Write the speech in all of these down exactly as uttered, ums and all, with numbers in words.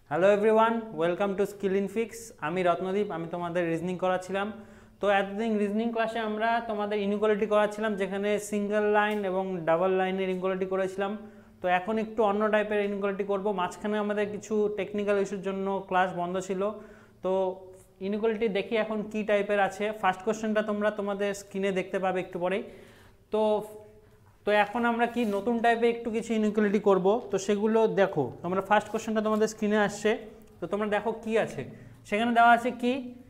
Hello everyone, welcome to skill infix. আমি রত্নদীপ, আমি তোমাদের রিজনিং করাচ্ছিলাম। তো এতদিন রিজনিং ক্লাসে আমরা তোমাদের ইনইকুয়ালিটি করাচ্ছিলাম, যেখানে সিঙ্গেল লাইন এবং ডাবল লাইনের ইনইকুয়ালিটি করেছিলাম। তো এখন একটু অন্য টাইপের ইনইকুয়ালিটি করব। মাঝখানে আমাদের কিছু টেকনিক্যাল ইস্যুর জন্য ক্লাস বন্ধ ছিল। তো ইনইকুয়ালিটি দেখি এখন কি টাইপের আছে। ফার্স্ট কোশ্চেনটা তোমরা তোমাদের স্ক্রিনে দেখতে পাবে একটু পরেই। তো তো এখন আমরা কি নতুন টাইপে একটু কিছু ইনইকুয়ালিটি করব, তো সেগুলো দেখো। তোমরা ফার্স্ট কোশ্চেনটা তোমাদের স্ক্রিনে আসছে, তো তোমরা দেখো কি আছে। সেখানে দেওয়া আছে কি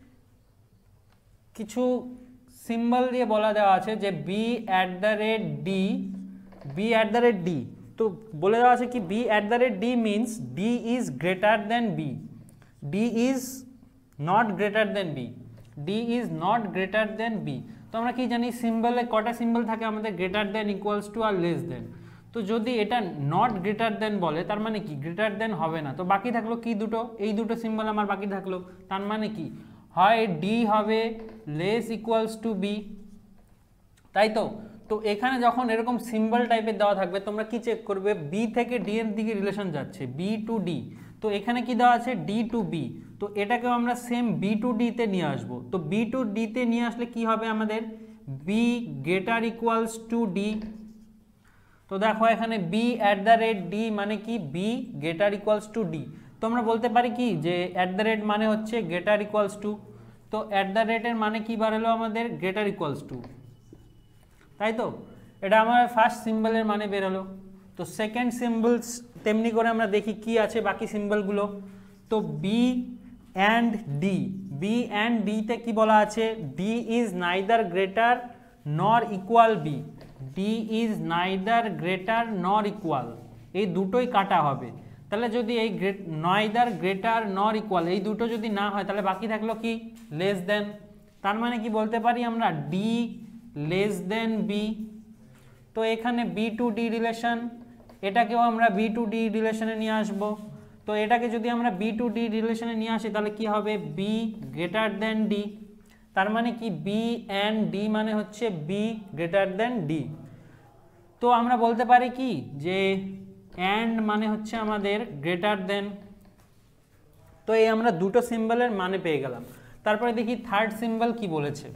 কিছু সিম্বল দিয়ে বলা দেওয়া আছে যে B at the rate D, B at the rate D. তো বলে দেওয়া আছে কি B at the rate D means D is greater than B, D is not greater than B, D is not greater than B. তো আমরা কি জানি সিম্বলে কটা সিম্বল থাকে আমাদের, গ্রেটার দেন, ইকুয়ালস টু আর লেস দেন। তো যদি এটা নট গ্রেটার দেন বলে তার মানে কি গ্রেটার দেন হবে না। তো বাকি থাকলো কি দুটো, এই দুটো সিম্বল আমার বাকি থাকলো। তার মানে কি হয় ডি হবে লেস ইকুয়ালস টু বি, তাই তো। তো এখানে যখন এরকম সিম্বল টাইপের দেওয়া থাকবে তোমরা কি চেক করবে, বি থেকে ডি এর দিকে রিলেশন যাচ্ছে, বি টু ডি। তো এখানে কি দেওয়া আছে ডি টু বি, তো এটাকেও আমরা সেম বি টু ডিতে নিয়ে আসবো। তো বি টু ডিতে নিয়ে আসলে কি হবে আমাদের, B greater equals to D. তো দেখো এখানে B at the rate D মানে কি B greater equals to D. তো আমরা বলতে পারি কি যে অ্যাট দ্য রেট মানে হচ্ছে গ্রেটার ইকুয়ালস টু। তো অ্যাট দ্য রেটের মানে কি বাড়ালো আমাদের, গ্রেটার ইকুয়ালস টু, তাই তো। এটা আমার ফার্স্ট সিম্বলের মানে বেরোলো। তো সেকেন্ড সিম্বলস তেমনি করে আমরা দেখি কি আছে বাকি সিম্বলগুলো। তো B and D, B and ডিতে কি বলা আছে, D is neither greater nor equal B, D is neither greater nor equal, এই দুটোই কাটা হবে। তাহলে যদি এই great neither greater nor equal এই দুটো যদি না হয় তাহলে বাকি থাকলো কি লেস দেন। তার মানে কি বলতে পারি আমরা ডি লেস দেন বি। তো এখানে বি টু ডি রিলেশন, এটাকেও আমরা বি টু ডি রিলেশনে নিয়ে আসব। তো এটাকে যদি আমরা বি টু ডি রিলেশনে নিয়ে আসি তাহলে কি হবে, বি গ্রেটার দেন ডি। তার মানে কি বি অ্যান্ড ডি মানে হচ্ছে বি গ্রেটার দেন ডি। তো আমরা বলতে পারি কি যে অ্যান্ড মানে হচ্ছে আমাদের গ্রেটার দেন। তো এই আমরা দুটো সিম্বলের মানে পেয়ে গেলাম। তারপরে দেখি থার্ড সিম্বল কি বলেছে।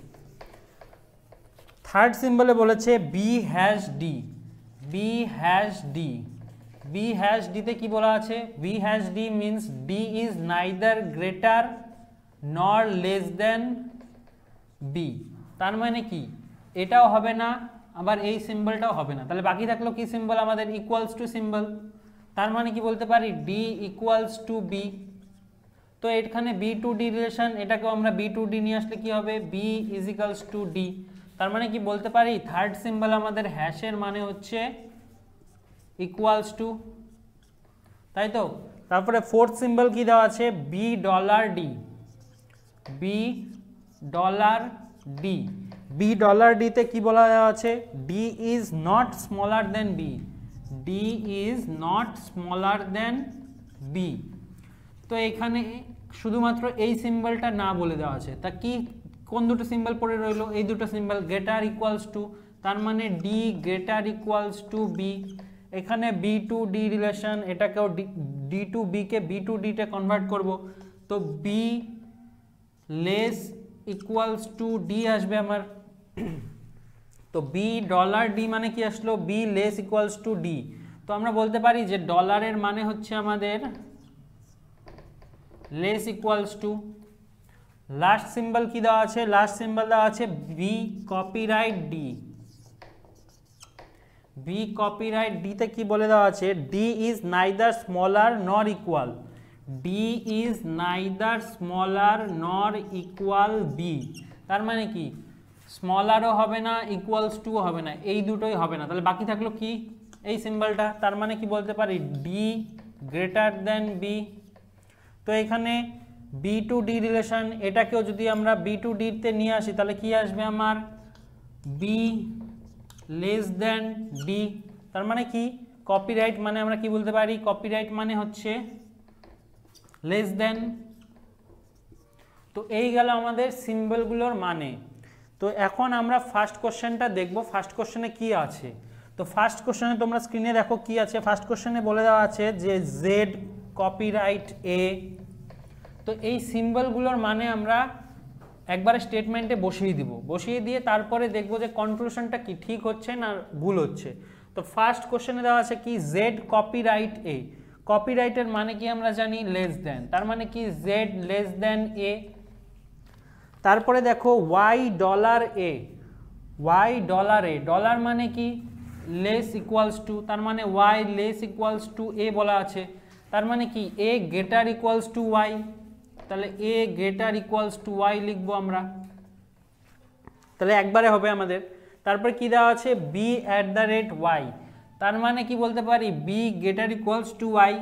থার্ড সিম্বলে বলেছে B hash D, B hash D, B hash ডিতে কি বলা আছে, B hash D means D is neither greater nor less than B. তার মানে কি এটাও হবে না আবার এই সিম্বলটাও হবে না। তাহলে বাকি থাকলো কি সিম্বল আমাদের, ইকুয়ালস টু সিম্বল। তার মানে কি বলতে পারি ডি ইকুয়ালস টু বি। তো এখানে বি টু ডি রিলেশন, এটাকেও আমরা বি টু ডি নিয়ে আসলে কি হবে, B is equals to D. তার মানে কি বলতে পারি থার্ড সিম্বল আমাদের হ্যাশের মানে হচ্ছে ইকুয়ালস টু, তাই তো। তারপরে ফোর্থ সিম্বল কি দেওয়া আছে, B dollar D, B dollar D, B dollar ডিতে কি বলা দেওয়া আছে, D is not smaller than B, D is not smaller than B. তো এখানে শুধুমাত্র এই সিম্বলটা না বলে দেওয়া আছে, তা কি কোন দুটো সিম্বল পড়ে রইলো, এই দুটো সিম্বল গ্রেটার ইকুয়ালস টু। তার মানে D greater equals to B. এখানে বি টু ডি রিলেশন, এটাকেও ডি টু বিকে বি টু ডিতে কনভার্ট করব। তো B less equals to D আসবে আমার। তো বি ডলার ডি মানে কি আসলো, B less equals to D. তো আমরা বলতে পারি যে ডলারের মানে হচ্ছে আমাদের less equals to. Last symbol কি দেওয়া আছে, লাস্ট সিম্বল দেওয়া আছে B copyright D, B copyright ডিতে কি বলে দেওয়া আছে, D is neither smaller nor equal, D is neither smaller nor equal B. তার মানে কি স্মলারও হবে না ইকুয়ালস টু হবে না, এই দুটোই হবে না। তাহলে বাকি থাকলো কি এই সিম্বলটা। তার মানে কি বলতে পারি ডি গ্রেটার দেন বি। তো এখানে বি টু ডি রিলেশন, এটাকেও যদি আমরা বি টু ডিতে নিয়ে আসি তাহলে কি আসবে আমার, বি লেস দেন ডি। তার মানে কি কপিরাইট মানে আমরা কি বলতে পারি, কপিরাইট মানে হচ্ছে লেস দেন। তো এই গেল আমাদের সিম্বলগুলোর মানে। তো এখন আমরা ফার্স্ট কোশ্চেনটা দেখব, ফার্স্ট কোশ্চেনে কি আছে। তো ফার্স্ট কোশ্চেনে তোমরা স্ক্রিনে দেখো কি আছে। ফার্স্ট কোশ্চেনে বলে দেওয়া আছে যে জেড কপিরাইট এ। তো এই সিম্বলগুলোর মানে আমরা একবারে স্টেটমেন্টে বসিয়ে দিব, বসিয়ে দিয়ে তারপরে দেখব যে কনক্লুশনটা কি ঠিক হচ্ছে না ভুল হচ্ছে। তো ফার্স্ট কোশ্চেনে দেওয়া আছে কি জেড কপিরাইট এ। কপিরাইটের মানে কি আমরা জানি লেস দেন, তার মানে কি জেড লেস দেন এ। তারপরে দেখো Y dollar A, Y dollar A, dollar মানে কি লেস ইকুয়ালস টু, তার মানে Y less equals to A বলা আছে, তার মানে কি A greater equals to Y, তাহলে A greater equals to Y লিখবো আমরা, তাহলে একবারে হবে আমাদের। তারপর কি দেওয়া আছে B at the rate Y, তার মানে কি বলতে পারি B greater equals to Y,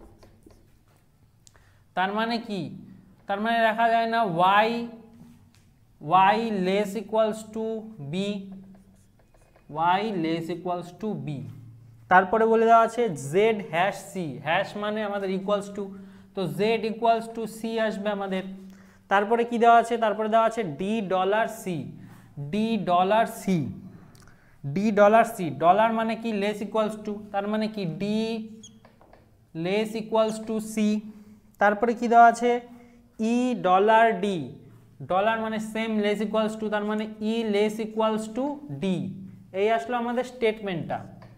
তার মানে কি, তার মানে রাখা যায় না Y Y less equals to B, Y less equals to B. তারপরে বলে দেওয়া আছে জেড হ্যাশ সি, হ্যাশ মানে আমাদের ইকুয়ালস টু, তো জেড ইকুয়ালস টু সি আসবে আমাদের। তারপরে কি দেওয়া আছে, তারপরে দেওয়া আছে D dollar C, D dollar C, D dollar C, dollar মানে কি লেস ইকুয়ালস টু, তার মানে কি D less equals to C. তারপরে কি দেওয়া আছে ই ডলার ডি, ডলার মানে সেম লেস ইকুয়ালস টু, তার মানে E less equals to D. এই আসলো আমাদের স্টেটমেন্টটা।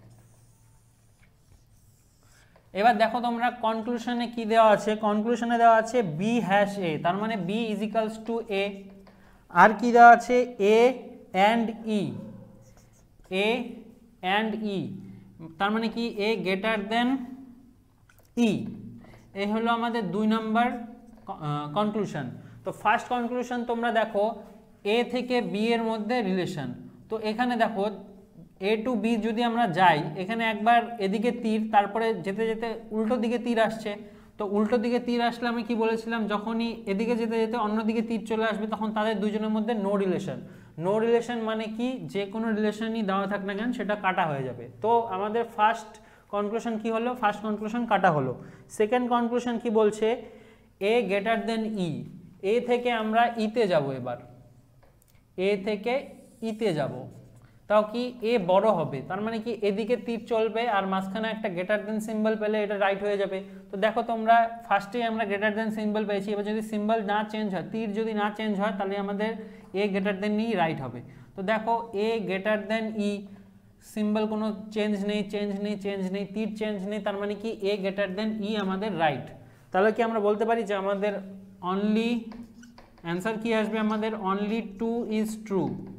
এবার দেখো তোমরা কনক্লুশনে কি দেওয়া আছে, কনক্লুশনে দেওয়া আছে বি হ্যাশ এ, তার মানে B is equals to A. আর কি দেওয়া আছে এ অ্যান্ড ই, এ অ্যান্ড ই, তার মানে কি এ গ্রেটার দেন ই। এই হলো আমাদের দুই নম্বর কনক্লুশন। তো ফার্স্ট কনক্লুশন তোমরা দেখো এ থেকে বি এর মধ্যে রিলেশন। তো এখানে দেখো এ টু বি যদি আমরা যাই, এখানে একবার এদিকে তীর, তারপরে যেতে যেতে উল্টো দিকে তীর আসছে। তো উল্টো দিকে তীর আসলে আমি কি বলেছিলাম, যখনই এদিকে যেতে যেতে অন্যদিকে তীর চলে আসবে তখন তাদের দুজনের মধ্যে নো রিলেশন। নো রিলেশন মানে কি যে কোনো রিলেশনই দেওয়া থাক না কেন সেটা কাটা হয়ে যাবে। তো আমাদের ফার্স্ট কনক্লুশন কি হলো, ফার্স্ট কনক্লুশন কাটা হলো। সেকেন্ড কনক্লুশন কি বলছে এ গ্রেটার দেন ই, এ থেকে আমরা ইতে যাব, এবার এ থেকে ইতে যাব, তাও কি এ বড় হবে, তার মানে কি এদিকে তীর চলবে আর মাঝখানে একটা গ্রেটার দেন সিম্বল পেলে এটা রাইট হয়ে যাবে। তো দেখো তোমরা ফার্স্টেই আমরা গ্রেটার দেন সিম্বল পেয়েছি, এবার যদি সিম্বল না চেঞ্জ হয়, তীর যদি না চেঞ্জ হয়, তাহলে আমাদের এ গ্রেটার দেন ই রাইট হবে। তো দেখো A greater than E, symbol কোনো চেঞ্জ নেই, চেঞ্জ নেই, চেঞ্জ নেই, তীর চেঞ্জ নেই, তার মানে কি এ গ্রেটার দেন ই আমাদের রাইট। তাহলে কি আমরা বলতে পারি যে আমাদের অনলি অ্যান্সার কি আসবে, আমাদের অনলি টু ইজ ট্রু,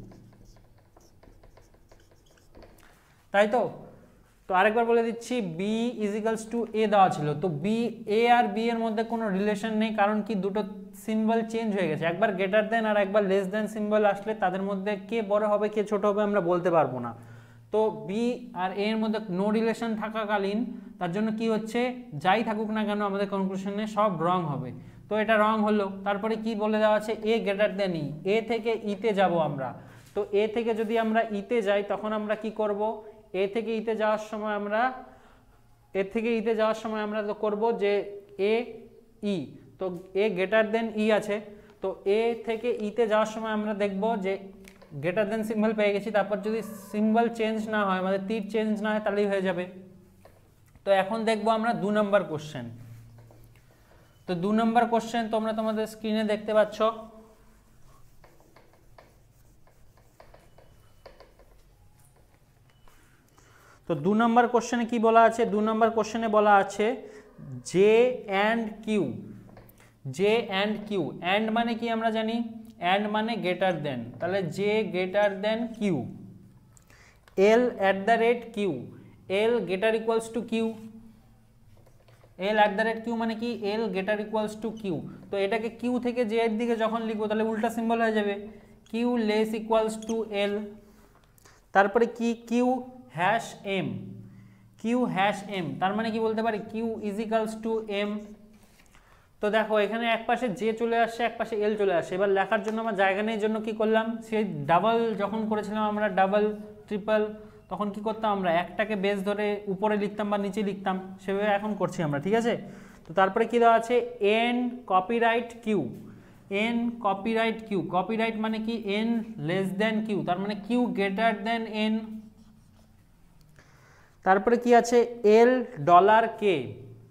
তাই তো। তো আরেকবার বলে দিচ্ছি B is equals to A দেওয়া ছিল, তো বি এ আর বি এর মধ্যে কোনো রিলেশন নেই, কারণ কি দুটো সিম্বল চেঞ্জ হয়ে গেছে, একবার গ্রেটার দেন আর একবার লেস দেন সিম্বল আসলে তাদের মধ্যে কে বড় হবে কে ছোট হবে আমরা বলতে পারবো না। তো বি আর এ এর মধ্যে নো রিলেশন থাকাকালীন তার জন্য কি হচ্ছে, যাই থাকুক না কেন আমাদের কনক্লুশনে সব রং হবে। তো এটা রং হলো। তারপরে কি বলে দেওয়া আছে এ গ্রেটার দেন ই, এ থেকে ইতে যাব আমরা। তো এ থেকে যদি আমরা ইতে যাই তখন আমরা কি করব, এ থেকে ইতে যাওয়ার সময় আমরা এ থেকে ইতে যাওয়ার সময় আমরা তো করবো যে এ ই, তো এ গ্রেটার দেন ই আছে, তো এ থেকে ইতে যাওয়ার সময় আমরা দেখব যে গ্রেটার দেন সিম্বল পেয়ে গেছি, তারপর যদি সিম্বল চেঞ্জ না হয়, আমাদের তীর চেঞ্জ না হয়, তাহলেই হয়ে যাবে। তো এখন দেখবো আমরা দু নম্বর কোশ্চেন। তো দু নম্বর কোশ্চেন তোমরা তোমাদের স্ক্রিনে দেখতে পাচ্ছ। তো দু নম্বর কোশ্চেনে কি বলা আছে, দু নম্বর কোশ্চেনে বলা আছে J and Q, J and Q, and মানে কি আমরা জানি, অ্যান্ড মানে গ্রেটার দেন, তাহলে J greater than Q, L at the rate Q, L greater equals to Q, L at the rate Q মানে কি L greater equals to Q. তো এটাকে কিউ থেকে জে এর দিকে যখন লিখবো তাহলে উল্টা সিম্বল হয়ে যাবে, Q less equals to L. তারপরে কি Q hash M, Q hash M, তার মানে কি বলতে পারি Q is equals to M. তো দেখো এখানে এক পাশে জে চলে আসছে, এক পাশে এল চলে আসছে, এবার লেখার জন্য আমার জায়গা নেই জন্য কি করলাম, সেই ডাবল যখন করেছিলাম আমরা ডাবল ট্রিপল তখন কি করতাম আমরা একটাকে বেস ধরে উপরে লিখতাম বা নিচে লিখতাম, সেভাবে এখন করছি আমরা, ঠিক আছে। তো তারপরে কি দেওয়া আছে N copyright Q, N copyright Q, copyright মানে কি এন লেস দেন কিউ, তার মানে কিউ গ্রেটার দেন এন। তারপরে কি আছে L dollar K,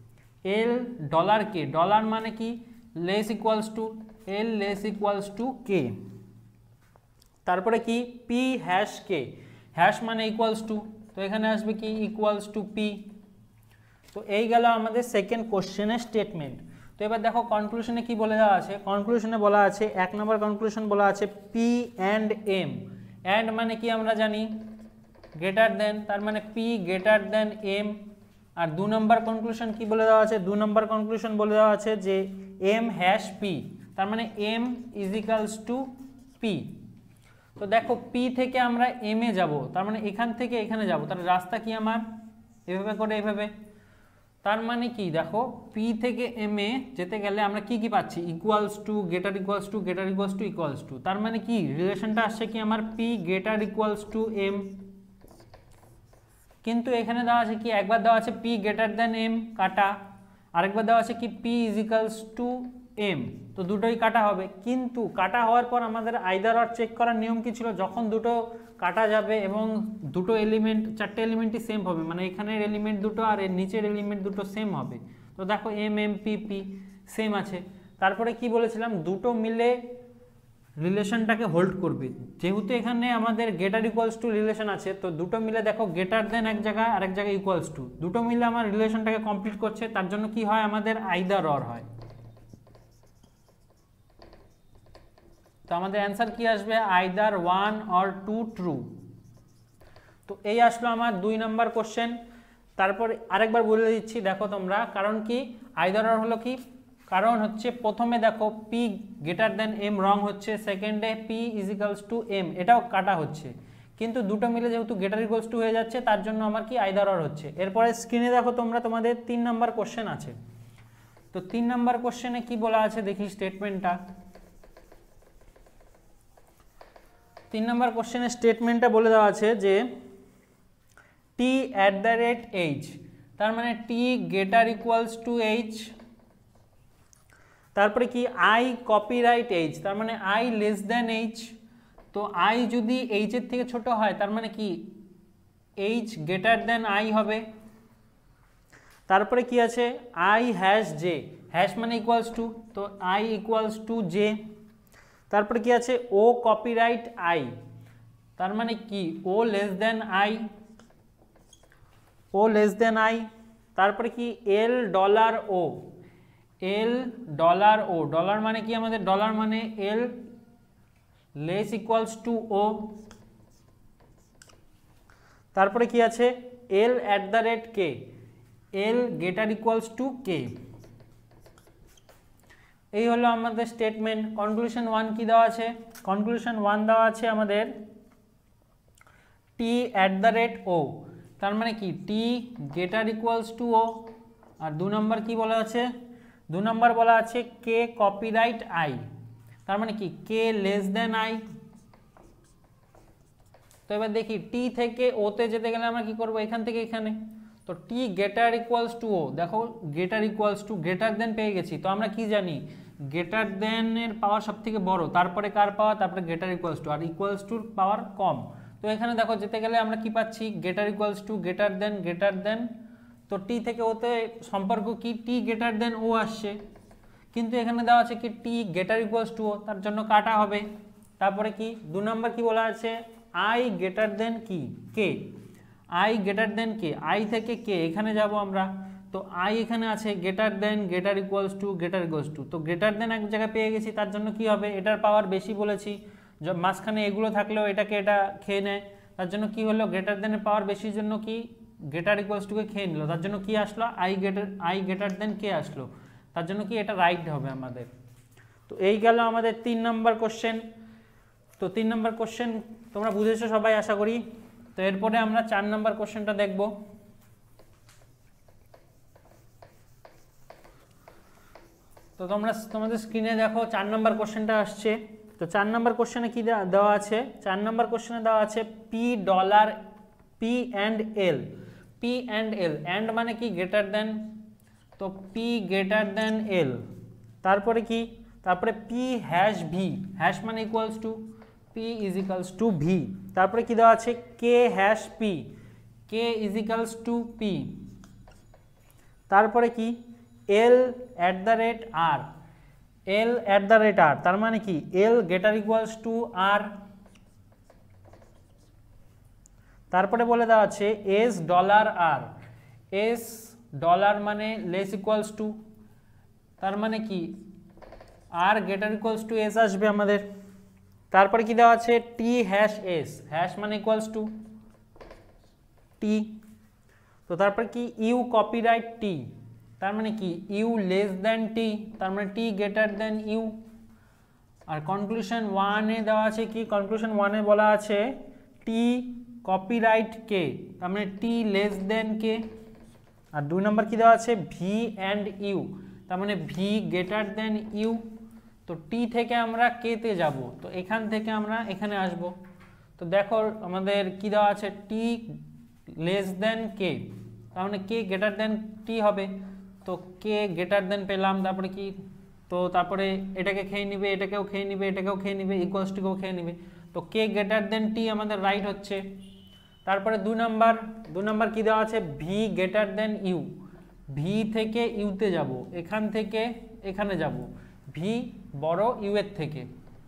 L dollar K, dollar মানে কি less equals to L less equals to K. তারপরে কি পি হ্যাশ কে, হ্যাশ মানে ইকুয়ালস টু, তো এখানে আসবে কি ইকুয়ালস টু পি। তো এই গেল আমাদের সেকেন্ড কোশ্চেনের স্টেটমেন্ট। তো এবার দেখো কনক্লুশনে কি বলে দেওয়া আছে। কনক্লুশনে বলা আছে, এক নম্বর কনক্লুশন বলা আছে পি অ্যান্ড এম। অ্যান্ড মানে কি আমরা জানি গ্রেটার দেন, তার মানে পি গ্রেটার দেন এম। আর দু নম্বর কনক্লুশন কি বলে দেওয়া আছে, দু নম্বর কনক্লুশন বলে দেওয়া আছে যে এম হ্যাশ পি, তার মানে M is equals to P. তো দেখো পি থেকে আমরা এম এ যাব, তার মানে এখান থেকে এখানে যাব, তার রাস্তা কি আমার এভাবে করে এভাবে। তার মানে কি দেখো পি থেকে এম এ যেতে গেলে আমরা কি কি পাচ্ছি, equals to greater equals to greater equals to equals to, তার মানে কি রিলেশনটা আসছে কি আমার P greater equals to M. কিন্তু এখানে দেওয়া আছে কি, একবার দেওয়া আছে পি গ্রেটার দেন এম কাটা, আরেকবার দেওয়া আছে কি P is equals to M, তো দুটোই কাটা হবে। কিন্তু কাটা হওয়ার পর আমাদের আইদার অর চেক করার নিয়ম কি ছিল, যখন দুটো কাটা যাবে এবং দুটো এলিমেন্ট চারটে এলিমেন্টই সেম হবে, মানে এখানের এলিমেন্ট দুটো আর এর নিচের এলিমেন্ট দুটো সেম হবে। তো দেখো M M P P same আছে। তারপরে কি বলেছিলাম, দুটো মিলে রিলেশনটাকে হোল্ড করবে। যেহেতু এখানে আমাদের গ্রেটার ইকুয়ালস টু রিলেশন আছে, তো দুটো মিলে দেখো গ্রেটার দেন এক জায়গায় আরেক জায়গায় ইকুয়ালস টু, দুটো মিলে আমার রিলেশনটাকে কমপ্লিট করছে, তার জন্য কি হয় আমাদের আইদার অর হয়। তো আমাদের অ্যান্সার কি আসবে, either one or two true. তো এই আসলো আমার দুই নাম্বার কোশ্চেন। তারপর আরেকবার বলে দিচ্ছি দেখো তোমরা, কারণ কি আইদার অর হলো কি, কারণ হচ্ছে প্রথমে দেখো P greater than M wrong হচ্ছে, সেকেন্ডে P is equals to M এটাও কাটা হচ্ছে, কিন্তু দুটো মিলে যেহেতু গ্রেটার ইকুয়ালস টু হয়ে যাচ্ছে তার জন্য আমার কি আইদার অর হচ্ছে। এরপরে স্ক্রিনে দেখো তোমরা তোমাদের তিন নাম্বার কোশ্চেন আছে। তো তিন নাম্বার কোশ্চেনে কি বলা আছে দেখি স্টেটমেন্টটা। তিন নম্বর কোশ্চেনের স্টেটমেন্টটা বলে দেওয়া আছে যে T at the rate H, তার মানে T greater equals to H. তারপরে কি আই কপিরাইট এইচ, তার মানে আই লেস দেন এইচ। তো আই যদি এইচের থেকে ছোট হয় তার মানে কি এইচ গ্রেটার দেন আই হবে। তারপরে কি আছে আই হ্যাশ জে, হ্যাশ মানে ইকুয়ালস টু, তো আই ইকুয়ালস টু জে। তারপরে কি আছে ও কপিরাইট আই, তার মানে কি O less than I, O less than I. তারপরে কি L dollar O, L dollar O, dollar মানে কি আমাদের ডলার মানে L less equals to O. তারপরে কি আছে L at the rate K, L greater equals to K. এই হলো আমাদের স্টেটমেন্ট। কনক্লুশন ওয়ান কি দেওয়া আছে, কনক্লুশন ওয়ান দেওয়া আছে আমাদের T at the rate O, তার মানে কি T greater equals to O. আর দু নম্বর কি বলা আছে, দু নম্বর বলা আছে কে কপিরাইট আই, তার মানে কি কে লেস দেন আই। তো এবার দেখি টি থেকে ওতে যেতে গেলে আমরা কি করব, এখান থেকে এখানে, তো T greater equals to O, দেখো greater equals to greater than পেয়ে গেছি। তো আমরা কি জানি গ্রেটার দেন এর পাওয়ার সব থেকে বড়, তারপরে কার পাওয়ার, তারপরে greater equals to, R equals টুর পাওয়ার কম। তো এখানে দেখো যেতে গেলে আমরা কি পাচ্ছি greater equals to greater than greater than, তো টি থেকে ওতে সম্পর্ক কি টি গ্রেটার দেন ও আসছে, কিন্তু এখানে দেওয়া আছে কি T greater equals to O, তার জন্য কাটা হবে। তারপরে কি দু নম্বর কি বলা আছে আই গ্রেটার দেন কি K, I greater than K, I থেকে কে এখানে যাব আমরা, তো আই এখানে আছে greater than greater equals to greater equals to, তো গ্রেটার দেন এক জায়গায় পেয়ে গেছি, তার জন্য কি হবে এটার পাওয়ার বেশি বলেছি, মাঝখানে এগুলো থাকলেও এটাকে এটা খেয়ে নেয়, তার জন্য কি হলো গ্রেটার দেনের পাওয়ার বেশির জন্য কি গ্রেটার ইকুয়ালস টুকে খেয়ে নিল, তার জন্য কি আসলো I greater I greater than K আসলো, তার জন্য কি এটা রাইট হবে আমাদের। তো এই গেল আমাদের তিন নম্বর কোশ্চেন। তো তিন নম্বর কোশ্চেন তোমরা বুঝেছো সবাই আশা করি। তো এরপরে আমরা চার নম্বর কোশ্চেনটা দেখব। তো তোমরা তোমাদের স্ক্রিনে দেখো চার নম্বর কোশ্চেনটা আসছে। তো চার নম্বর কোশ্চেনে কি দেওয়া আছে, চার নম্বর কোশ্চেনে দেওয়া আছে P dollar P and L, P and L, and মানে কি গ্রেটার দেন, তো পি গ্রেটার দেন এল। তারপরে কি, তারপরে পি হ্যাশ ভি, হ্যাশ মানে equals to P is equals to V. তারপরে কি দেওয়া আছে K hash P, K is equals to P. তারপরে কি L at the rate R, L at the rate R, তার মানে কি L greater equals to R. তারপরে বলে দেওয়া আছে S dollar R, S dollar মানে লেস ইকুয়ালস টু, তার মানে কি R greater equals to S আসবে আমাদের। তারপরে কি দেওয়া আছে টি হ্যাশ এস, হ্যাশ মানে ইকুয়ালস টু টি। তো তারপরে কি ইউ কপিরাইট টি, তার মানে কি ইউ লেস দেন টি, তার মানে টি গ্রেটার দেন ইউ। আর কনক্লুশন ওয়ানে দেওয়া আছে কি, কনক্লুশন ওয়ানে বলা আছে টি কপিরাইট কে, তার মানে টি লেস দেন কে। আর দুই নম্বর কি দেওয়া আছে ভি অ্যান্ড ইউ, তার মানে ভি গ্রেটার দেন ইউ। তো টি থেকে আমরা কে তে যাব, তো এখান থেকে আমরা এখানে আসব। তো দেখো আমাদের কি দেওয়া আছে টি লেস দেন কে, তার মানে কে গ্রেটার দেন টি হবে। তো কে গ্রেটার দেন পেলাম, তারপরে কি, তো তারপরে এটাকে খেয়ে নিবে, এটাকেও খেয়ে নিবে, এটাকেও খেয়ে নিবে, ইকুয়ালস টুকেও খেয়ে নিবে। তো কে গ্রেটার দেন টি আমাদের রাইট হচ্ছে। তারপরে দুই নাম্বার, দুই নাম্বার কি দেওয়া আছে V greater than U, V থেকে ইউতে যাব, এখান থেকে এখানে যাব, ভি বড় ইউ এর থেকে।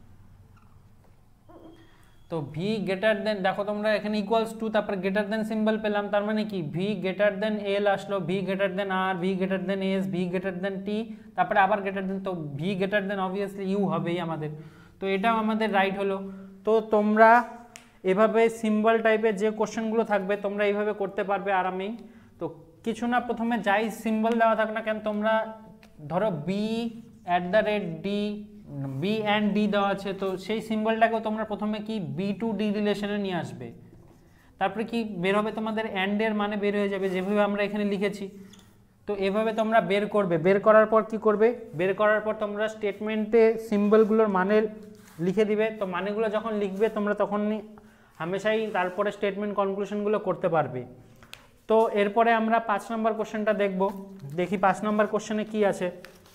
তো ভি গ্রেটার দেন, দেখো তোমরা এখানে ইকুয়ালস টু তারপরে গ্রেটার দেন সিম্বল পেলাম, তার মানে কি ভি গ্রেটার দেন এল আসলো, V greater than R, V greater than S, V greater than T, তারপরে আবার গ্রেটার দেন, তো V greater than obviously U হবেই আমাদের। তো এটাও আমাদের রাইট হলো। তো তোমরা এভাবে সিম্বল টাইপের যে কোশ্চেনগুলো থাকবে তোমরা এইভাবে করতে পারবে আরামেই। তো কিছু না, প্রথমে যাই সিম্বল দেওয়া থাক না কেন, তোমরা ধরো B at the rate D, B and D দেওয়া আছে, তো সেই সিম্বলটাকেও তোমরা প্রথমে কি বি টু ডি রিলেশনে নিয়ে আসবে, তারপরে কি বের হবে তোমাদের অ্যান্ডের মানে বের হয়ে যাবে যেভাবে আমরা এখানে লিখেছি। তো এভাবে তোমরা বের করবে, বের করার পর কি করবে, বের করার পর তোমরা স্টেটমেন্টে সিম্বলগুলোর মানে লিখে দিবে। তো মানেগুলো যখন লিখবে তোমরা তখনই হামেশাই তারপরে স্টেটমেন্ট কনক্লুশনগুলো করতে পারবে। তো এরপরে আমরা পাঁচ নম্বর কোশ্চেনটা দেখব, দেখি পাঁচ নম্বর কোশ্চেনে কি আছে।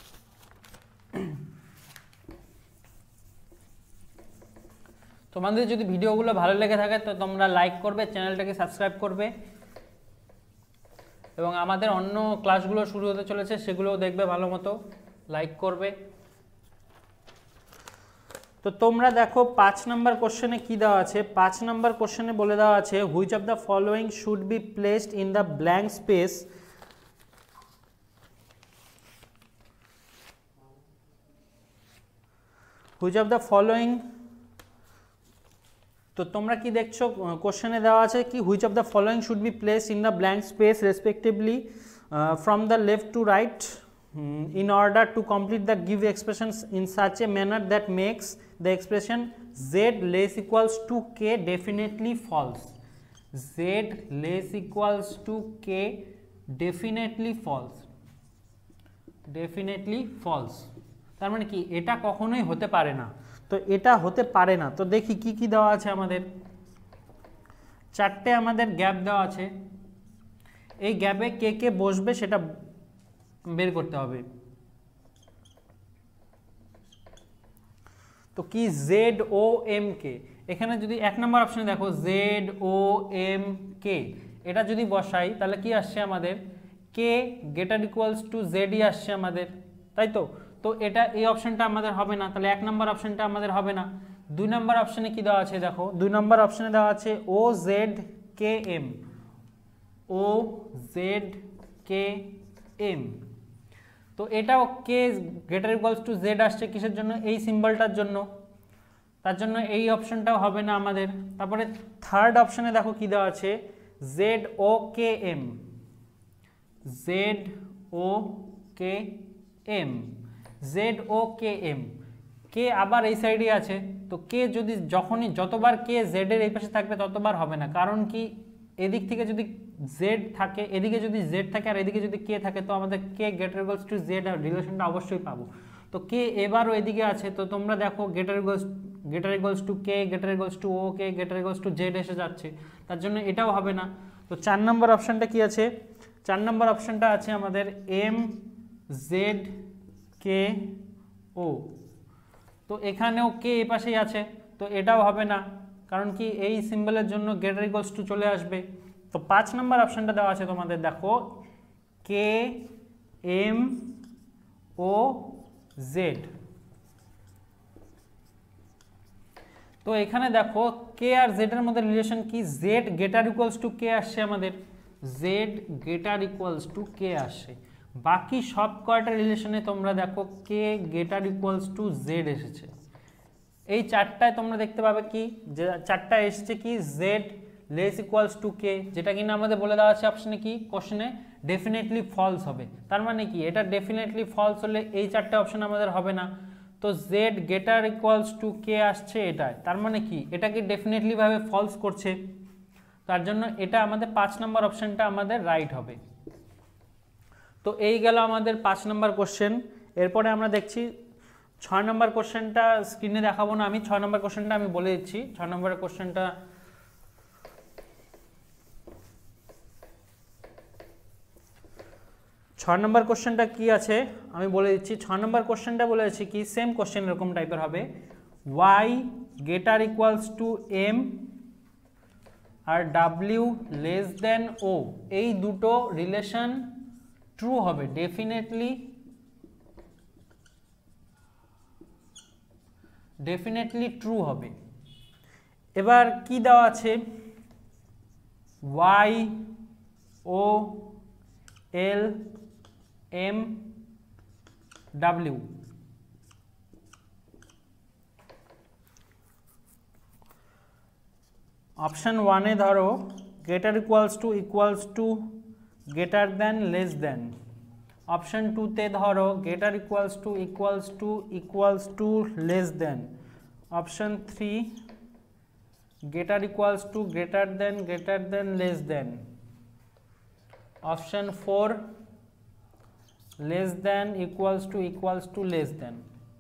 তোমাদের যদি ভিডিওগুলো ভালো লেগে থাকে তো তোমরা লাইক করবে, চ্যানেলটাকে সাবস্ক্রাইব করবে, এবং আমাদের অন্য ক্লাসগুলো শুরু হতে চলেছে সেগুলোও দেখবে, ভালো মতো লাইক করবে। তো তোমরা দেখো পাঁচ নম্বর কোশ্চেনে কি দেওয়া আছে, পাঁচ নম্বর কোশ্চেনে বলে দেওয়া আছে which of the following should be placed in the blank space, which of the following, তো তোমরা কি দেখছো কোশ্চেনে দেওয়া আছে কি which of the following should be placed in the blank space respectively from the left to right in order to complete the give expressions in such a manner that makes the expression z less equals to k definitely false, z less equals to k definitely false, definitely false, তার মানে কি এটা কখনোই হতে পারে না। তো এটা হতে পারে না, তো দেখি কি কি দেওয়া আছে আমাদের, চারটে আমাদের গ্যাপ দেওয়া আছে, এই গ্যাপে কে কে বসবে সেটা বের করতে হবে। তো কি জেড ও এম কে, এখানে যদি এক নম্বর অপশনে দেখো জেড ও এম কে, এটা যদি বসাই তাহলে কি আসছে আমাদের কে গ্রেটার ইকুয়ালস টু জেডই আসছে আমাদের, তাই তো। তো এটা এই অপশনটা আমাদের হবে না, তাহলে এক নম্বর অপশনটা আমাদের হবে না। দুই নম্বর অপশনে কি দেওয়া আছে দেখো, দুই নম্বর অপশনে দেওয়া আছে O Z K M, O Z K M, তো এটাও K greater equals to Z আসছে কিসের জন্য, এই সিম্বলটার জন্য, তার জন্য এই অপশনটাও হবে না আমাদের। তারপরে থার্ড অপশনে দেখো কি দেওয়া আছে Z O K M, Z O K M, Z O K M, K আবার এই সাইডে আছে, তো কে যদি যখনই যতবার কে জেড এর এই পাশে থাকবে ততবার হবে না, কারণ কি এদিক থেকে যদি জেড থাকে, এদিকে যদি জেড থাকে আর এদিকে যদি কে থাকে, তো আমাদের K greater equals to Z আর রিলেশনটা অবশ্যই পাবো। তো কে এবারও এদিকে আছে, তো তোমরা দেখো greater equals greater equals to K, greater equals to O, K greater equals to Z এসে যাচ্ছে, তার জন্য এটাও হবে না। তো চার নম্বর অপশনটা কি আছে, চার নম্বর অপশনটা আছে আমাদের এম জেড কে ও, তো এখানেও কে এ পাশেই আছে, তো এটাও হবে না, কারণ কি এই সিম্বলের জন্য গ্রেটার ইকুয়ালস টু চলে আসবে। তো পাঁচ নম্বর অপশনটা দেওয়া আছে তোমাদের দেখো কে এম ও জেড। তো এখানে দেখো কে আর জেড এর মধ্যে রিলেশন কি, Z greater equals to K আসছে, আমাদের Z greater equals to K আসছে। বাকি সব কয়টা রিলেশনে তোমরা দেখো K greater equals to Z এসেছে। এই চারটায় তোমরা দেখতে পাবে কি যে চারটা এসেছে কি Z less equals to K, যেটা কিনা আমাদের বলে দেওয়া আছে অপশনে কি কোশ্চেনে ডেফিনেটলি ফলস হবে। তার মানে কি এটা ডেফিনেটলি ফলস হলে এই চারটে অপশন আমাদের হবে না। তো Z greater equals to K আসছে এটাই, তার মানে কি এটাকে ডেফিনেটলি ভাবে ফলস করছে, তার জন্য এটা আমাদের পাঁচ নম্বর অপশনটা আমাদের রাইট হবে। তো এই গেল আমাদের পাঁচ নম্বর কোশ্চেন। এরপরে আমরা দেখছি ছয় নম্বর কোশ্চেনটা, স্ক্রিনে দেখাবো না আমি, ছয় নম্বর কোশ্চেনটা আমি বলে দিচ্ছি। ছয় নম্বরের কোশ্চেনটা ছয় নম্বর কোশ্চেনটা কি আছে আমি বলে দিচ্ছি। ছয় নম্বর কোশ্চেনটা বলেছি কি সেম কোশ্চেন এরকম টাইপের হবে, Y greater equals to M আর ডাব্লিউ লেস দেন ও, এই দুটো রিলেশন ট্রু হবে, ডেফিনেটলি ডেফিনেটলি ট্রু হবে। এবার কি দেওয়া আছে, Y O L M W, option ওয়ানে ধরো greater equals to equals to greater than less than, option টুতে ধরো greater equals to equals to equals to less than, option three greater equals to greater than greater than less than, option four less than equals to equals to less than.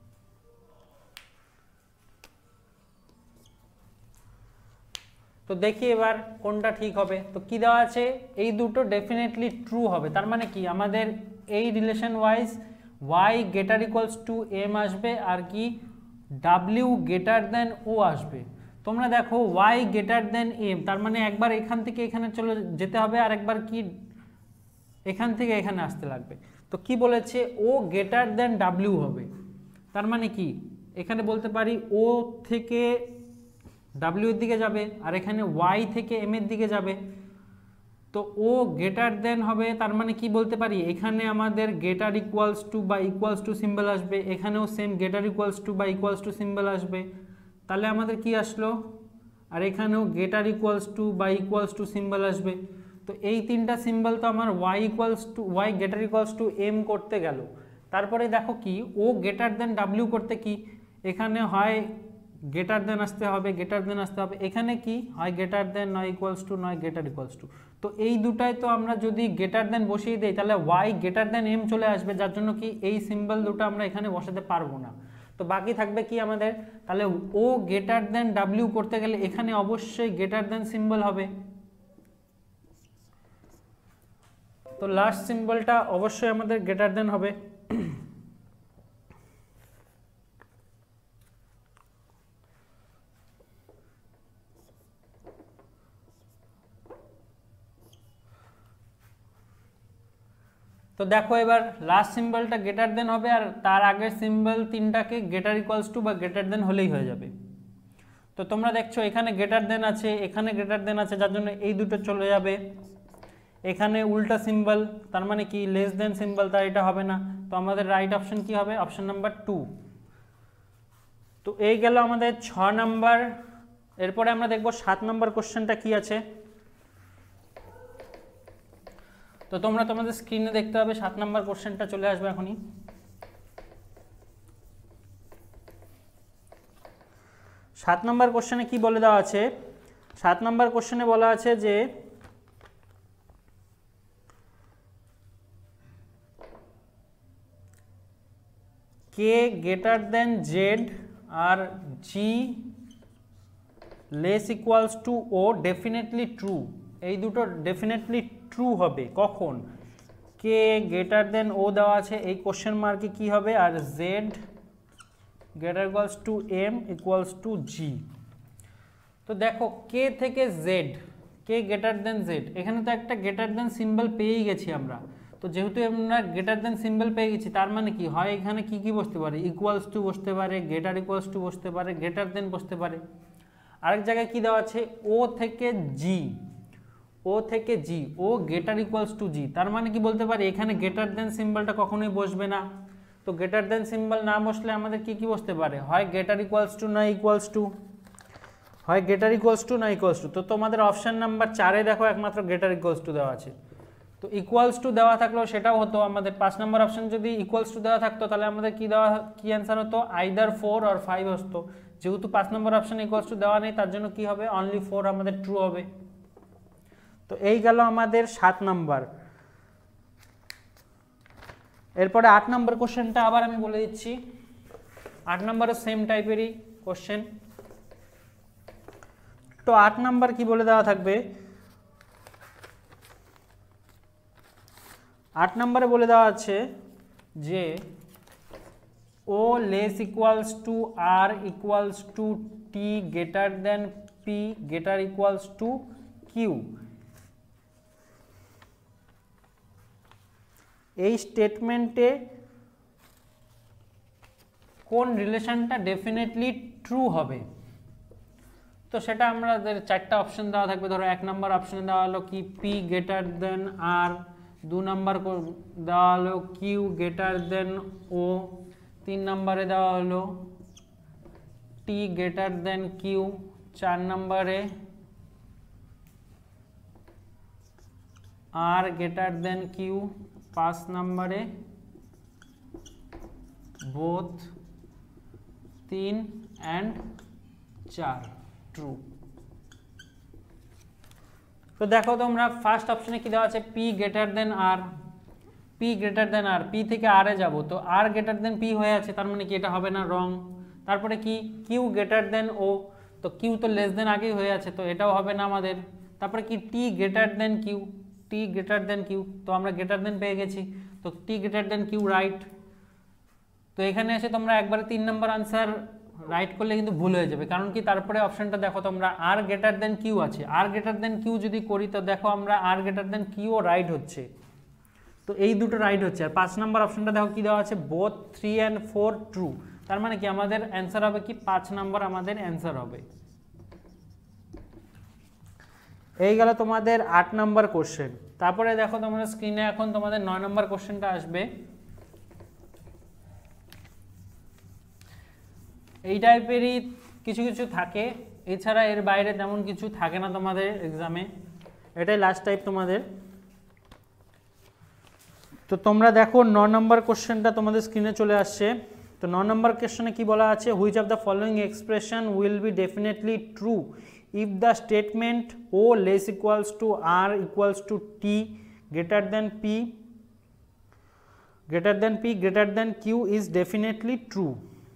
তো দেখি এবার কোনটা ঠিক হবে। তো কি দেওয়া আছে, এই দুটো ডেফিনেটলি ট্রু হবে, তার মানে কি আমাদের এই relation wise Y greater equals to M আসবে আর কি ডাব্লিউ গ্রেটার দেন ও আসবে। তোমরা দেখো ওয়াই গ্রেটার দেন এম, তার মানে একবার এখান থেকে এখানে চলে যেতে হবে আর একবার কি এখান থেকে এখানে আসতে লাগবে। তো কি বলেছে, ও গ্রেটার দেন ডাব্লিউ হবে, তার মানে কি এখানে বলতে পারি ও থেকে ডাব্লিউ এর দিকে যাবে আর এখানে ওয়াই থেকে এম এর দিকে যাবে। তো ও গ্রেটার দেন হবে, তার মানে কি বলতে পারি এখানে আমাদের গ্রেটার ইকুয়ালস টু বা ইকুয়ালস টু সিম্বল আসবে, এখানেও সেম গ্রেটার ইকুয়ালস টু বা ইকুয়ালস টু সিম্বল আসবে, তাহলে আমাদের কি আসলো, আর এখানেও গ্রেটার ইকুয়ালস টু বা ইকুয়ালস টু সিম্বল আসবে। তো এই তিনটা সিম্বল তো আমার Y equals to Y greater equals to M করতে গেল। তারপরে দেখো কি ও গ্রেটার দেন ডাব্লিউ করতে কি এখানে হয় গ্রেটার দেন আসতে হবে, গ্রেটার দেন আসতে হবে, এখানে কি হয় গ্রেটার দেন নয় ইকুয়ালস টু নয় গ্রেটার ইকুয়ালস টু। তো এই দুটাই তো আমরা যদি গ্রেটার দেন বসিয়ে দিই তাহলে ওয়াই গ্রেটার দেন এম চলে আসবে, যার জন্য কি এই সিম্বল দুটো আমরা এখানে বসাতে পারবো না। তো বাকি থাকবে কি আমাদের, তাহলে ও গ্রেটার দেন ডাব্লিউ করতে গেলে এখানে অবশ্যই গ্রেটার দেন সিম্বল হবে। তো লাস্ট সিম্বলটা অবশ্যই আমাদের গ্রেটার দেন হবে। তো দেখো এবার লাস্ট সিম্বলটা গ্রেটার দেন হবে আর তার আগের সিম্বল তিনটাকে গ্রেটার ইকুয়ালস টু বা গ্রেটার দেন হলেই হয়ে যাবে। তো তোমরা দেখছো এখানে গ্রেটার দেন আছে, এখানে গ্রেটার দেন আছে, যার জন্য এই দুটো চলে যাবে। এখানে উল্টা সিম্বল, তার মানে কি লেস দেন সিম্বল, তার এটা হবে না। তো আমাদের রাইট অপশন কি হবে, অপশন নাম্বার টু। তো এই গেল আমাদের ছ নাম্বার। এরপরে আমরা দেখব সাত নম্বর কোশ্চেনটা কি আছে। তো তোমরা তোমাদের স্ক্রিনে দেখতে পাবে সাত নম্বর কোশ্চেনটা চলে আসবে এখনই। সাত নম্বর কোশ্চেনে কি বলে দেওয়া আছে, সাত নম্বর কোশ্চেনে বলা আছে যে কে গ্রেটার দেন জেড আর G less equals to O definitely true, এই দুটো ডেফিনেটলি ট্রু হবে। কখন, কে গ্রেটার দেন ও দেওয়া আছে এই কোশ্চেন মার্কে কি হবে, আর Z greater equals to M equals to G. তো দেখো কে থেকে Z, K greater than Z, এখানে তো একটা গ্রেটার দেন সিম্বল পেয়েই গেছি আমরা। তো যেহেতু আমরা গ্রেটার দেন সিম্বল পেয়ে গেছি, তার মানে কি হয় এখানে কি কি বসতে পারে, ইকুয়ালস টু বসতে পারে, গ্রেটার ইকুয়ালস টু বসতে পারে, গ্রেটার দেন বসতে পারে। আরেক জায়গায় কি দেওয়া আছে, ও থেকে জি, ও থেকে G, O greater equals to G, তার মানে কি বলতে পারি এখানে গ্রেটার দেন সিম্বলটা কখনোই বসবে না। তো গ্রেটার দেন সিম্বল না বসলে আমাদের কি কি বসতে পারে, হয় গ্রেটার ইকুয়ালস টু না ইকুয়ালস টু, হয় গ্রেটার ইকুয়ালস টু না ইকুয়ালস টু। তো তোমাদের অপশান নাম্বার চারে দেখো একমাত্র গ্রেটার ইকুয়ালস টু দেওয়া আছে। তো ইকুয়ালস টু দেওয়া থাকলেও সেটাও হতো, আমাদের পাঁচ নম্বর অপশান যদি ইকুয়ালস টু দেওয়া থাকতো তাহলে আমাদের কি দেওয়া কি অ্যান্সার হতো, আইদার ফোর আর ফাইভ হতো। যেহেতু পাঁচ নম্বর অপশান ইকুয়ালস টু দেওয়া নেই তার জন্য কি হবে, অনলি ফোর আমাদের ট্রু হবে। তো এই গেল আমাদের সাত নম্বর। এরপরে আট নম্বর কোশ্চেনটা আবার আমি বলে দিচ্ছি। আট নম্বরের সেম টাইপেরই কোশ্চেন। তো আট নম্বর কি বলে দেওয়া থাকবে, আট নম্বরে বলে দেওয়া আছে যে O less equals to R equals to T greater than P greater equals to Q. এই স্টেটমেন্টে কোন রিলেশনটা ডেফিনেটলি ট্রু হবে। তো সেটা আমাদের চারটা অপশন দেওয়া থাকবে। ধরো এক নম্বর অপশনে দেওয়া হলো কি পি গ্রেটার দেন আর, দু নম্বর দেওয়া হলো কিউ গ্রেটার দেন ও, তিন নম্বরে দেওয়া হলো টি গ্রেটার দেন কিউ, চার নম্বরে আর গ্রেটার দেন কিউ, পাঁচ নম্বরে বোথ, তিন অ্যান্ড চার ট্রু। তো দেখো তোমরা ফার্স্ট অপশনে কি দেওয়া আছে, P greater than R, P greater than R, P থেকে আর এ যাবো, তো আর গ্রেটার দেন পি হয়ে আছে, তার মানে কি এটা হবে না, রং। তারপরে কি কিউ গ্রেটার দেন ও, তো কিউ তো লেস দেন আগেই হয়ে আছে, তো এটাও হবে না আমাদের। তারপরে কি T greater than Q, T greater than Q, তো আমরা গ্রেটার দেন পেয়ে গেছি, তো T greater than Q right. তো এখানে এসে তোমরা একবারে তিন নম্বর আনসার রাইট করলে কিন্তু ভুল হয়ে যাবে, কারণ কি তারপরে অপশনটা দেখো তোমরা আর গ্রেটার দেন কিউ আছে, আর গ্রেটার দেন কিউ যদি করি তো দেখো আমরা আর গ্রেটার দেন কিউও রাইট হচ্ছে, তো এই দুটো রাইট হচ্ছে। আর পাঁচ নম্বর অপশনটা দেখো কি দেওয়া আছে, both three and four true, তার মানে কি আমাদের অ্যান্সার হবে কি পাঁচ নম্বর আমাদের অ্যান্সার হবে। এই গেল তোমাদের আট নম্বর কোশ্চেন। তারপরে দেখো তোমরা স্ক্রিনে এখন তোমাদের নয় নম্বর কোশ্চেনটা আসবে। এই টাইপেরই কিছু কিছু থাকে, এছাড়া এর বাইরে তেমন কিছু থাকে না তোমাদের এক্সামে, এটাই লাস্ট টাইপ তোমাদের। তো তোমরা দেখো ন নম্বর কোশ্চেনটা তোমাদের স্ক্রিনে চলে আসছে। তো ন নম্বর কোশ্চেনে কি বলা আছে, which of the following expression will be definitely true if the statement O less equals to R equals to T greater than P greater than P greater than Q is definitely true.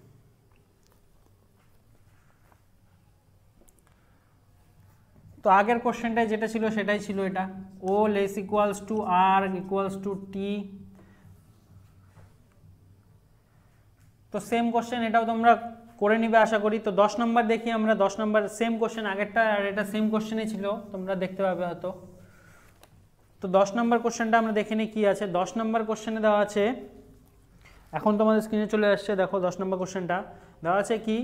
তো আগের কোশ্চেনটাই যেটা ছিল সেটাই ছিল এটা, O less equals to R equals to T. তো same question এটাও তোমরা করে নিবে আশা করি। তো দশ নম্বর দেখি আমরা, দশ নম্বর সেম কোশ্চেন, আগেরটা আর এটা সেম কোশ্চেনই ছিল, তোমরা দেখতে পাবে হয়তো। তো দশ নম্বর কোশ্চেনটা আমরা দেখে নিই কী আছে। দশ নম্বর কোশ্চেনে দেওয়া আছে, এখন তোমাদের স্ক্রিনে চলে আসছে, দেখো দশ নম্বর কোশ্চেনটা দেওয়া আছে কি,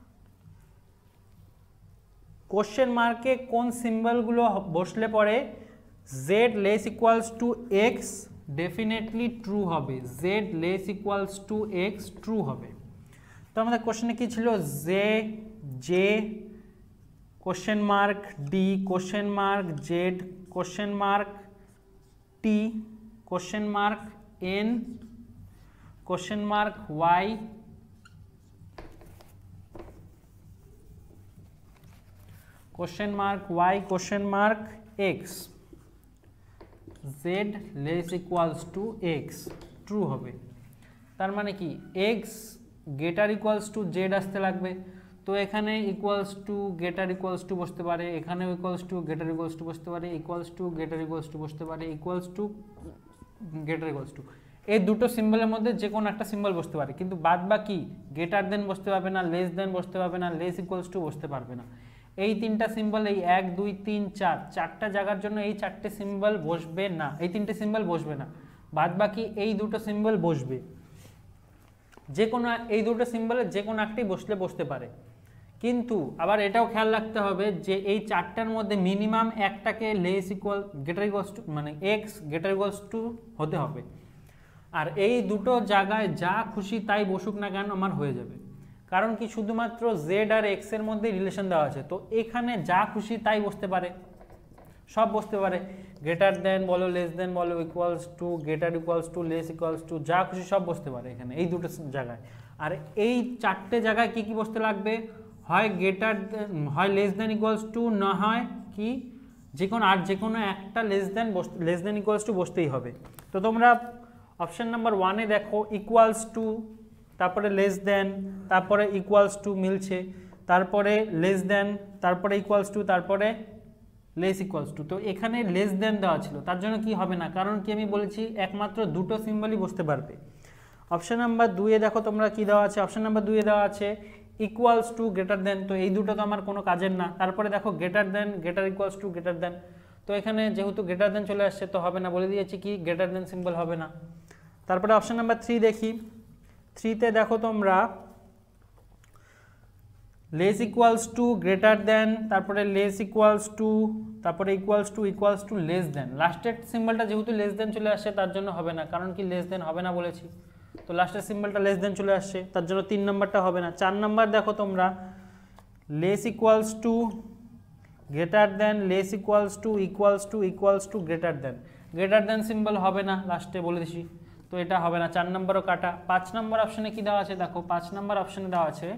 কোশ্চেন মার্কে কোন সিম্বলগুলো বসলে পরে Z less equals to X definitely true হবে, Z less equals to X true হবে। তো আমাদের কোশ্চেনে কি ছিল, J J question mark D question mark Z question mark T question mark N question mark Y question mark Y question mark X, Z less equals to X true হবে। তার মানে কি X greater equals to Z আসতে লাগবে, তো এখানে equals to greater equals to বসতে পারে, এখানেও equals to greater equals to বসতে পারে, equals to greater equals to বসতে পারে, equals to greater equals to, এই দুটো সিম্বলের মধ্যে যে কোনো একটা সিম্বল বসতে পারে, কিন্তু বাদ বাকি গ্রেটার দেন বসতে পারবে না, লেস দেন বসতে পারবে না, লেস ইকুয়ালস টু বসতে পারবে না। এই তিনটা সিম্বল, এই এক দুই তিন চার, চারটা জায়গার জন্য এই চারটে সিম্বল বসবে না, এই তিনটে সিম্বল বসবে না। বাদ বাকি এই দুটো সিম্বল বসবে, যে কোনো এই দুটো সিম্বলের যে কোনো একটি বসলে বসতে পারে। কিন্তু আবার এটাও খেয়াল রাখতে হবে যে এই চারটার মধ্যে মিনিমাম একটাকে less equal greater equals to মানে এক্স গ্রেটার ইকুয়ালস টু হতে হবে। আর এই দুটো জায়গায় যা খুশি তাই বসুক না কেন আমার হয়ে যাবে, কারণ কি শুধুমাত্র জেড আর এক্স এর মধ্যে রিলেশন দেওয়া আছে, তো এখানে যা খুশি তাই বসতে পারে, সব বসতে পারে, গ্রেটার দেন বলো, লেস দেন বলো, equals to, greater equals to, less equals to, যা খুশি সব বসতে পারে এখানে এই দুটো জায়গায়। আর এই চারটে জায়গায় কি কি বসতে লাগবে, হয় গ্রেটার হয় লেস দেন ইকুয়ালস টু, না হয় কি যে কোনো আর যে কোনো একটা less than less than equals to বসতেই হবে। তো তোমরা অপশান নাম্বার ওয়ানে দেখো ইকুয়ালস টু, তারপরে লেস দেন, তারপরে ইকুয়ালস টু মিলছে, তারপরে লেস দেন, তারপরে ইকুয়ালস টু, তারপরে লেস ইকুয়ালস টু। তো এখানে লেস দেন দেওয়া ছিল, তার জন্য কি হবে না, কারণ কি আমি বলেছি একমাত্র দুটো সিম্বলই বসতে পারবে। অপশান নাম্বার দুইয়ে দেখো তোমরা কি দেওয়া আছে, অপশান নাম্বার দুইয়ে দেওয়া আছে ইকুয়ালস টু গ্রেটার দেন, তো এই দুটো তো আমার কোনো কাজের না। তারপরে দেখো greater than, greater equals to, greater than, তো এখানে যেহেতু গ্রেটার দেন চলে আসছে তো হবে না, বলে দিয়েছি কি গ্রেটার দেন সিম্বল হবে না। তারপরে অপশান নাম্বার থ্রি দেখি, থ্রিতে দেখো তোমরা less equals to, greater than, তারপরে লেস ইকুয়ালস টু, তারপরে equals to, equals to, less than, লাস্টের সিম্বলটা যেহেতু লেস দেন চলে আসছে তার জন্য হবে না, কারণ কি লেস দেন হবে না বলেছি, তো লাস্টের সিম্বলটা লেস দেন চলে আসছে তার জন্য তিন নম্বরটা হবে না। চার নম্বর দেখো তোমরা less equals to, greater than, less equals to, equals to, equals to, greater than, greater than symbol হবে না লাস্টে বলে দিছি, তো এটা হবে না, চার নম্বরও কাটা। পাঁচ নম্বর অপশানে কি দেওয়া আছে দেখো, পাঁচ নম্বর অপশানে দেওয়া আছে,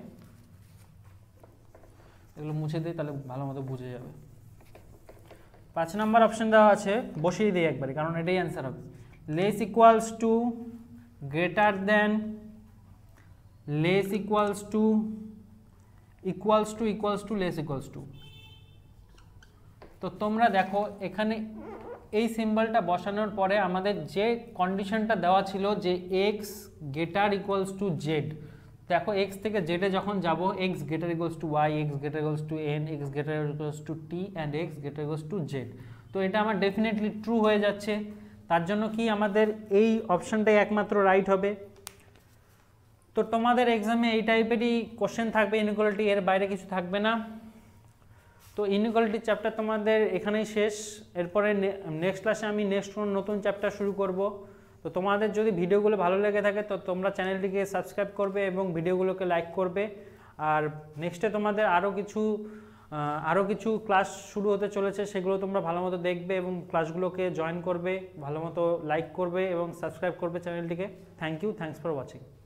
এগুলো মুছে দিই তাহলে ভালো মতো বুঝে যাবে। পাঁচ নম্বর অপশান দেওয়া আছে, বসিয়ে দিই একবারে কারণ এটাই অ্যান্সার হবে, less equals to, greater than, less equals to, equals to, equals to, less equals to. তো তোমরা দেখো এখানে এই সিম্বলটা বসানোর পরে আমাদের যে কন্ডিশনটা দেওয়া ছিল যে X greater equals to Z, দেখো এক্স থেকে জেডে যখন যাব X greater equals to Y, X greater equals to N, X greater equals to T and X greater equals to Z, তো এটা আমার ডেফিনেটলি ট্রু হয়ে যাচ্ছে, তার জন্য কি আমাদের এই অপশানটাই একমাত্র রাইট হবে। তো তোমাদের এক্সামে এই টাইপেরই কোশ্চেন থাকবে, ইনইকুয়ালিটি, এর বাইরে কিছু থাকবে না। তো ইনইকুয়ালিটি চ্যাপ্টার তোমাদের এখানেই শেষ, এরপরে নেক্সট ক্লাসে আমি নেক্সট কোনো নতুন চ্যাপ্টার শুরু করব। তো তোমাদের যদি ভিডিওগুলো ভালো লেগে থাকে তো তোমরা চ্যানেলটিকে সাবস্ক্রাইব করবে এবং ভিডিওগুলোকে লাইক করবে। আর নেক্সটে তোমাদের আরও কিছু আরও কিছু ক্লাস শুরু হতে চলেছে, সেগুলো তোমরা ভালো মতো দেখবে এবং ক্লাসগুলোকে জয়েন করবে, ভালো মতো লাইক করবে এবং সাবস্ক্রাইব করবে চ্যানেলটিকে। Thank you, thanks for watching.